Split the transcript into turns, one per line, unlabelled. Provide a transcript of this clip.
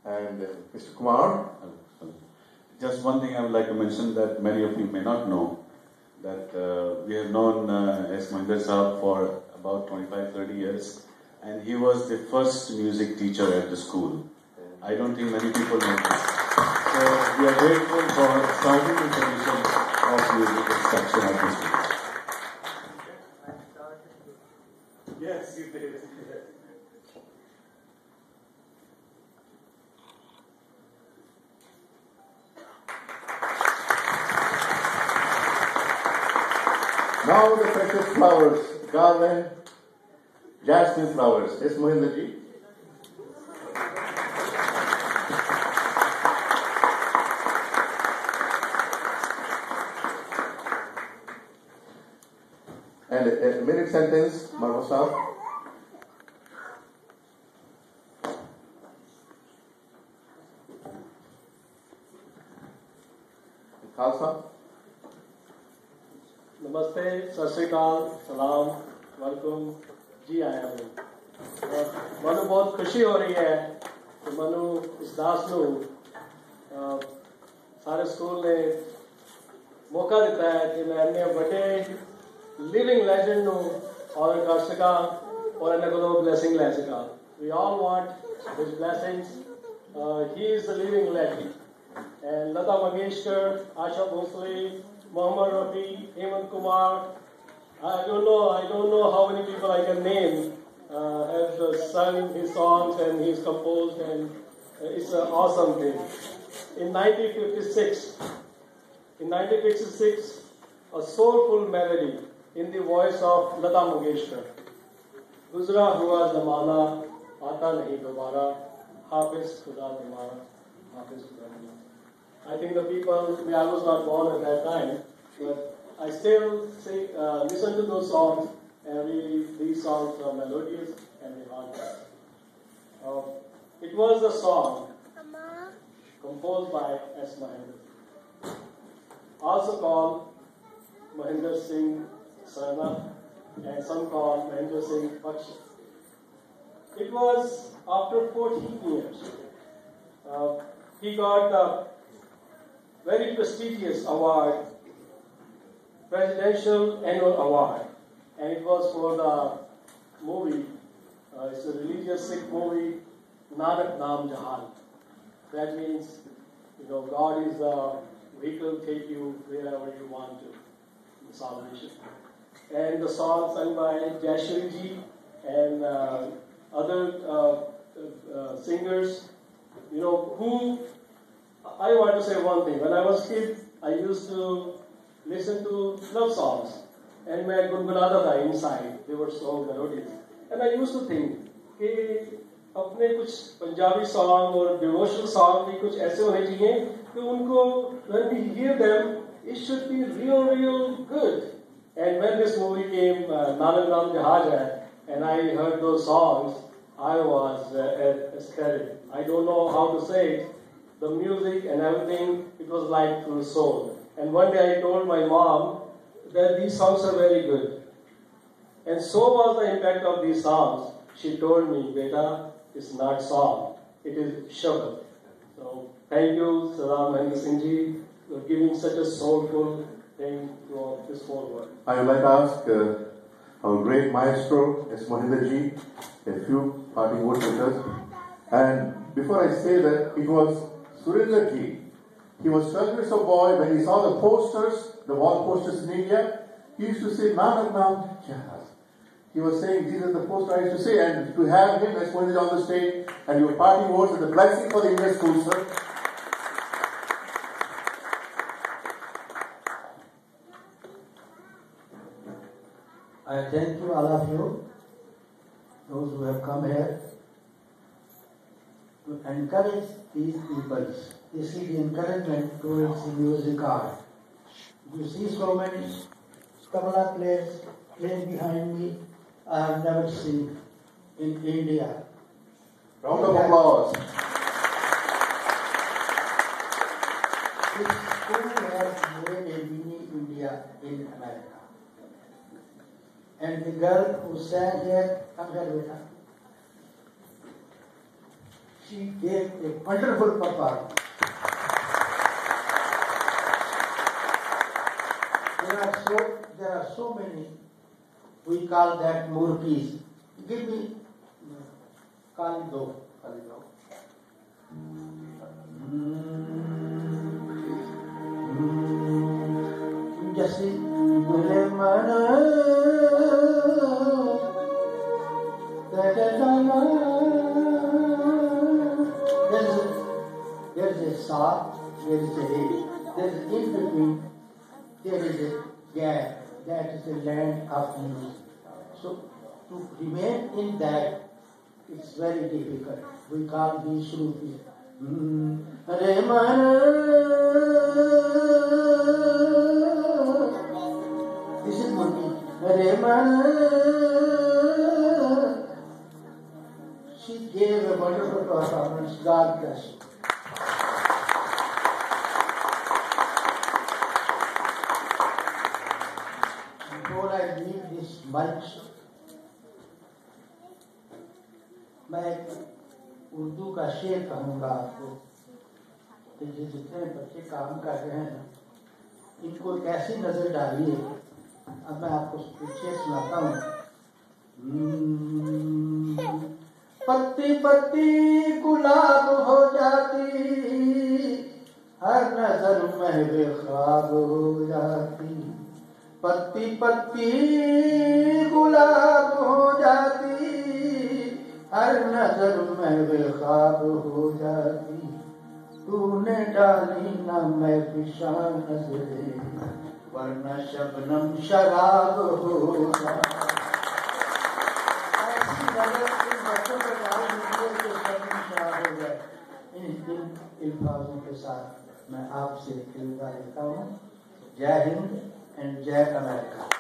and Mr. Kumar.
Just one thing I would like to mention that many of you may not know, that we have known S. Mohinder Saab for about 25-30 years, and he was the first music teacher at the school. I don't think many people know this. So we are grateful for starting the tradition of music instruction at the school.
Yes, you did. Now the precious flowers, garland, jasmine flowers. Yes, Mohinder ji. And a minute sentence, Marwa Saab. Khalsa.
नमस्ते, सत श्री अकाल, सलाम, welcome, जी आया हूँ। मनु बहुत खुशी हो रही है कि मनु इस दास नू सारे स्कूल ने मौका दिता है कि मैं अन्य बड़े लिविंग लेजेंड नू ऑनर कर सका और इन्हें को ब्लेसिंग ले सका। We all want his blessings. He is the living legend. And Lata Mangeshkar, Asha Bhosle, Muhammad Rafi, Hemant Kumar, I don't know how many people I can name have sung his songs and he's composed, and it's an awesome thing. In 1956, a soulful melody in the voice of Lata Mangeshkar. Guzra hua zamana, aata nahi dobara, Hafiz Khuda Tumhara, Hafiz Khuda Tumhara. I think the people, I was not born at that time, but I still listen to those songs, and these songs are melodious and they are. It was a song composed by S. Mohinder, also called Mohinder Singh Sarna, and some called Mohinder Singh Bakshi. It was after 14 years. He got the very prestigious award, Presidential Annual Award, and it was for the movie, it's a religious Sikh movie, Nanak Naam Jahan. That means, God is the vehicle, take you wherever you want to, in salvation. And the song sung by Jayashri ji and other singers, who, I want to say one thing. When I was a kid, I used to listen to love songs, and मैं गुनगुनाता था inside. They were so melodious, and I used to think कि अपने कुछ Punjabi song और devotional song भी कुछ ऐसे होने चाहिए कि उनको when we hear them, it should be real good. And when this movie came, Nanak Naam Jahaj hai, and I heard those songs, I was ecstatic. I don't know how to say it. The music and everything, it was like through the soul. And one day I told my mom that these songs are very good. And so was the impact of these songs. She told me, Beta, it's not song, it is shabad. So thank you, Sardar Mahendra Singh ji, for giving such a soulful thing to this whole world.
I would like to ask our great maestro, S. Mohinder ji, a few parting words with us. And before I say that, it was Surinder ji. He was 12 years of boy when he saw the posters, the wall posters in India. He used to say, Nanak Naam Jahaj. He was saying, these are the posters I used to say. And to have him as Mohinder on the stage and your parting words and the blessing for the Indian school, sir.
I thank you, all of you, those who have come here, to encourage these people. This is the encouragement towards the music art. You see so many tabla players behind me, I have never seen in India.
Round of applause.
This school has made a mini India in America. And the girl who sang here, come here, Beta. She gave a wonderful performance. There are so many. We call that murtis. Give me Kalido. Jasi mule mana there's a sa, there is a he, there is in between, there is a gap, that is the land of music. So to remain in that, it's very difficult. We can't be Shruti. Hare Mana. This is Murti. Hare Mana. She gave a wonderful performance. God bless you. Before I leave this munch, मैं उर्दू का शेर कहूँगा आपको कि जितने बच्चे काम कर रहे हैं इनको कैसी नजर डालिए। अब मैं आपको पीछे सुनाता हूँ। पत्ती पत्ती गुलाब हो जाती, हर नजर में बेख्वाब हो जाती। पत्ती पत्ती गुलाब हो जाती, हर नजर में बेख्वाब हो जाती। तूने डाली न मैं पिशान नजरे, वरना शबनम शराब हो जाती। ऐसी नजर इन बच्चों पर डाल दीजिए कि शबनम शराब हो जाए। इन अल्फाजों के साथ मैं आपसे विदा लेता हूँ। जय हिंद एंड जय अमेरिका।